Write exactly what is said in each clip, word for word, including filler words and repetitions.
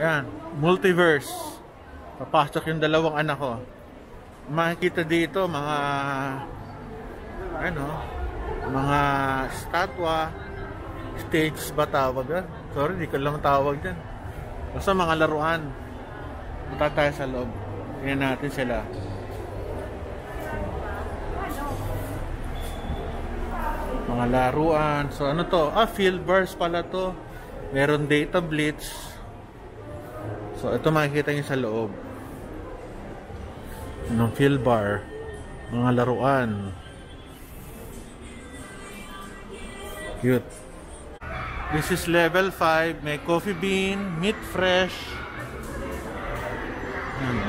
Yan, multiverse. Papasok yung dalawang anak ko. Makikita dito mga ano, mga statwa, stages ba tawag yan? Sorry, di ko lang tawag dyan. Basta mga laruan. Punta tayo sa loob. Tingnan natin sila. Mga laruan. So ano to? Ah, field bars pala to. Meron data blitz. So ito makikita nyo sa loob ng field bar. Mga laruan. Cute. This is level five. May coffee bean, meat fresh. Ano?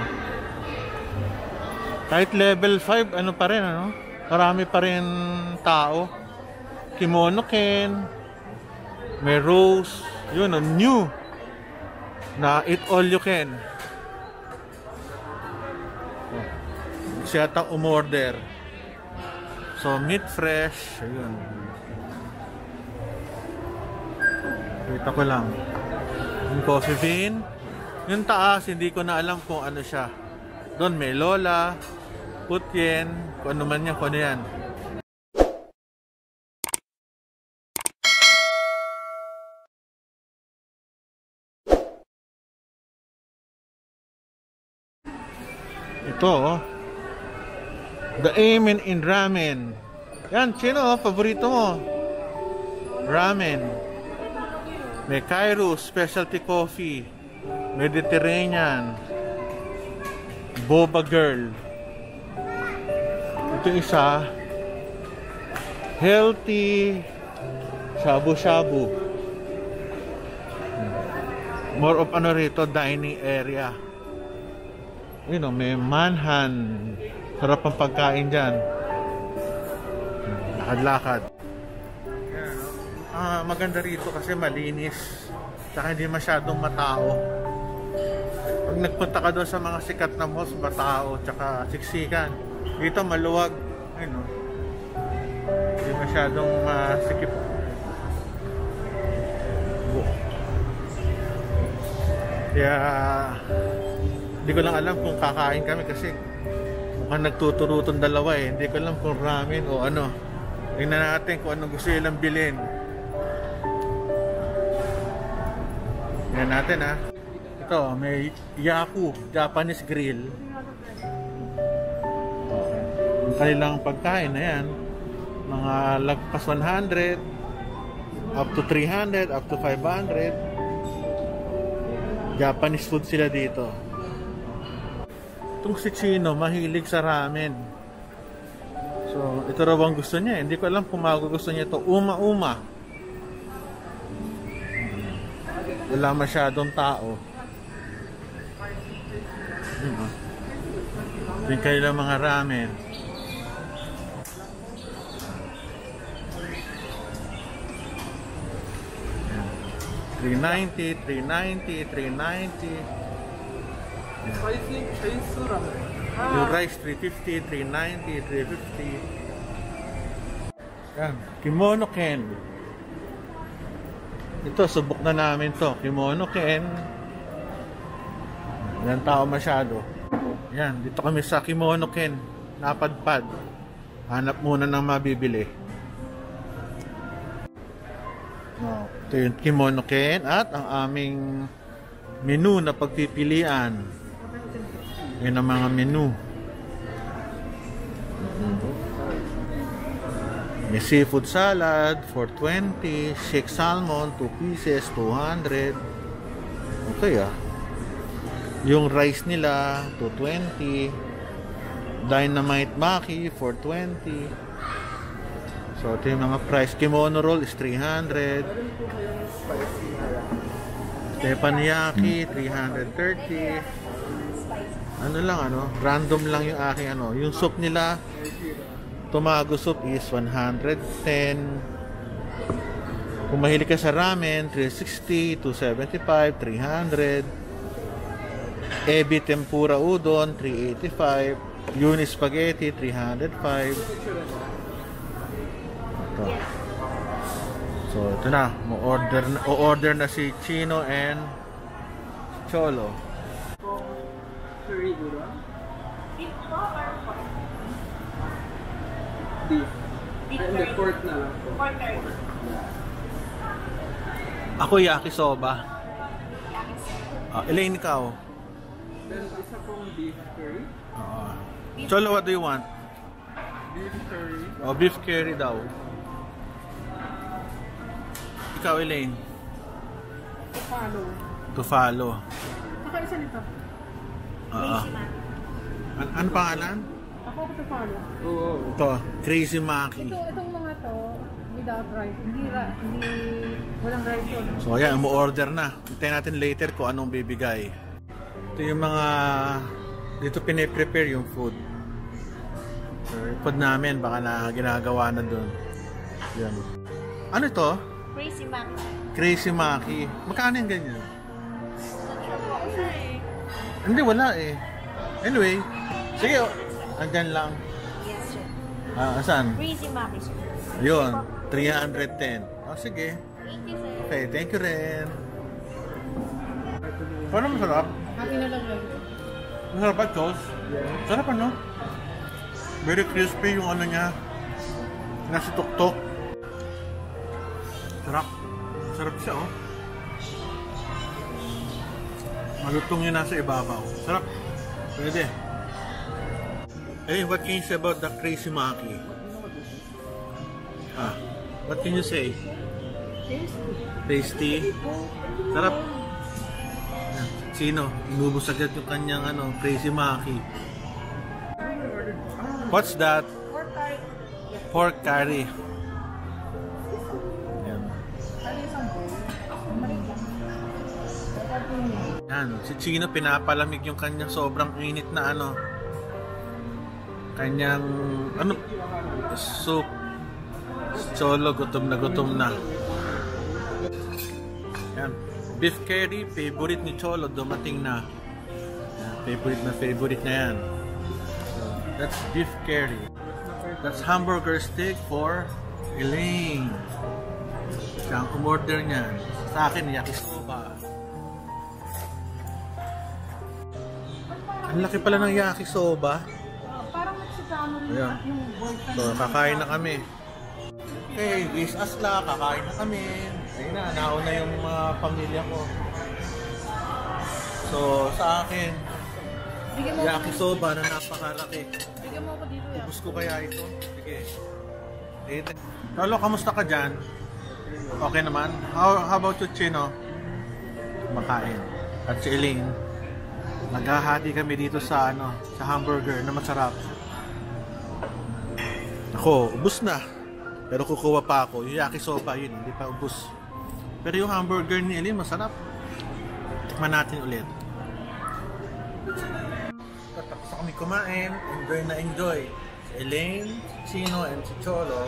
Kahit level five, ano pa rin, ano? Marami pa rin tao. Kimono Ken. May rose. Yun, oh, new. Na eat all you can. Oh. Siya ta umorder. So, meat fresh. Ayun. Kita ko lang. Yung coffee bean. Yung taas, hindi ko na alam kung ano siya. Doon may lola, putyen, kung ano man yan, kung ano yan. Ito, oh. The aim in, in ramen. Yan, sino, paborito mo? Ramen. May Cairo specialty coffee, Mediterranean, boba girl. Ito isa, healthy shabu-shabu. More of ano rito, dining area. You know, may manhan. Sarap ang pagkain dyan. Lakad-lakad. Ah, maganda rito kasi malinis. Saka hindi masyadong matao. Pag nagpunta ka doon sa mga sikat na malls, matao, tsaka siksikan. Dito maluwag. Ayun, no? Hindi masyadong masikip. Kaya hindi ko lang alam kung kakain kami kasi mukhang nagtuturutong dalawa eh. Hindi ko alam kung ramen o ano. Tingnan natin kung anong gusto nilang bilhin. Yan natin ha. Ito, may yaku, Japanese grill. Ang kanilang pagkain na yan. Mga lagpas one hundred, up to three hundred, up to five hundred. Japanese food sila dito. Itong si Chino, mahilig sa ramen. So, ito raw ang gusto niya. Hindi ko alam kung magugusto niya ito. Uma-uma. Wala masyadong tao. Yung kailang mga ramen. three ninety, three ninety, three ninety. Yung rice three fifty, three ninety, three fifty. Yan, Kimono Ken. Ito, subok na namin to. Kimono Ken. Walang tao masyado. Yan, dito kami sa Kimono Ken. Napadpad. Hanap muna ng mabibili. No, ito yung Kimono Ken at ang aming menu na pagpipilian. Yan ang mga menu. May seafood salad for twenty, shake salmon two pieces two hundred. Okay ah. Yung rice nila two twenty. Dynamite maki for twenty. So ito yung mga price. Kimono roll is three hundred. Teppanyaki three thirty. Ano lang ano, random lang yung aking ano. Yung soup nila, tomago soup is one ten. Kung mahilig ka sa ramen, three sixty, two seventy-five, three hundred. Ebi tempura udon, three eighty-five. Uni spaghetti, three oh five. Ito. So, ito na. O-order na, o-order na si Chino and Cholo. Curry udon? Beef po or pork? Beef. Beef Ay, hindi, curry. pork na lang. Pork curry. Ako yakisoba. Ah, Elaine, ikaw? Then, isa pong beef curry. Uh, Cholo, what do you want? Beef curry. Oh, beef curry daw. Ikaw, Elaine? Follow. To follow. Saka isa nito. Oo. An ano pangalan? Ako ko to follow. Oo. Ito, Crazy Maki. Ito, itong mga to, without rice. Hindi, ra, hindi, walang rice yun. So, ayan, umu-order na. Hintayin natin later kung anong bibigay. Ito yung mga, dito pine-prepare yung food. So, food namin, baka na ginagawa na dun. Yan. Ano ito? Crazy Maki. Crazy Maki. Magkano yung ganyan? Okay. Hindi, wala eh. Anyway, sige, andyan lang. Yes, sir. Ah, asan? Crazy Maki, sir. Yun, three hundred ten. Oh, sige. Thank you, sir. Okay, thank you rin. Paano masarap? Happy na lang lang. Masarap ba, Chos? Sarap ano? Very crispy yung ano niya. Nasa tuktok. Sarap. Sarap siya, oh. Malutong yun nasa ibabaw. Sarap. Pwede. Hey, what can you say about the Crazy Maki? Ah, what can you say? Tasty. Sarap. Sino? Inubos agad yung kanyang ano, Crazy Maki. What's that? Pork curry. Pork curry. Yan. Yan. Si Chino pinapalamig yung kanyang sobrang init na ano. Kanyang ano? Soup. Cholo, gutom na gutom na. Yan. Beef curry, favorite ni Cholo, dumating na. Yan. Favorite na favorite na yan. That's beef curry. That's hamburger steak for Elaine. Siya ang umorder niyan. Sa akin, yakisoba. Ang laki pala ng yakisoba. Parang Mexicano rin Ayan. yung boyfriend. So, kakain na kami. Okay, wish us luck. Kakain na kami. Ayun na, nauna yung mga pamilya ko. So, sa akin, Bigyan mo, yakisoba na napakalaki. bigyan mo ako dito yan. Ubus ko kaya ito? Sige. Eh, Lolo, kamusta ka dyan? Okay naman? How, how about you, Chino? Makain. At si Elaine. Naghahati kami dito sa ano, sa hamburger na masarap. Ako, ubus na. Pero kukuha pa ako. Yung yakisoba yun, hindi pa ubus. Pero yung hamburger ni Elaine, masarap. Tikman natin ulit. Tapos na kami kumain. Enjoy na enjoy. Si Elaine, si Chino, and si Cholo.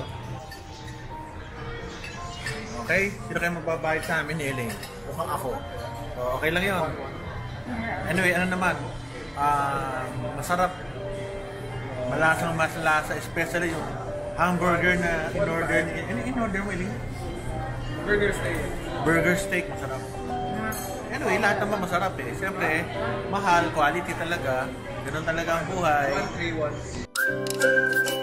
Okay? Sino kayo magbabayad sa amin ni Elaine? Mukhang ako. So, okay lang yun. Anyway, ano naman? Uh, masarap. Malasang maslasa. Especially yung hamburger na in-order ni... Ano in-order mo, Elaine? Burger steak. Burger steak. Masarap. Anyway, lahat naman masarap eh. Siyempre, mahal, quality talaga. Ganun talaga ang buhay. one three one.